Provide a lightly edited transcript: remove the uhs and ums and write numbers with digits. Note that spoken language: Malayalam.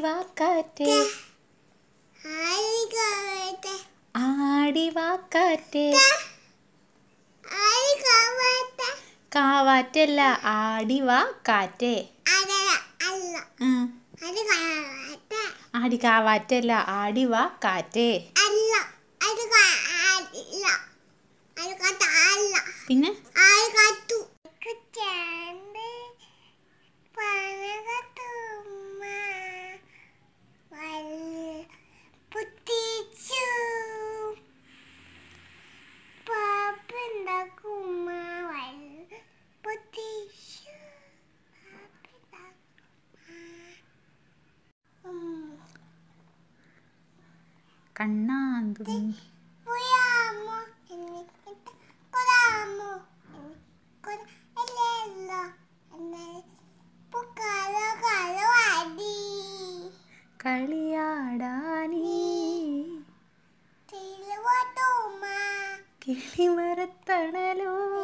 ആടിവാ കാറ്റേ ആടിവാ കാറ്റേ കാവാറ്റല്ല ആടിവാ കാറ്റേ ആടി കാവാറ്റല്ല ആടിവാ കാറ്റേ പിന്നെ കണ്ണാന്തുമ്പി കളിയാടാനീ കിളിമരത്തണലോ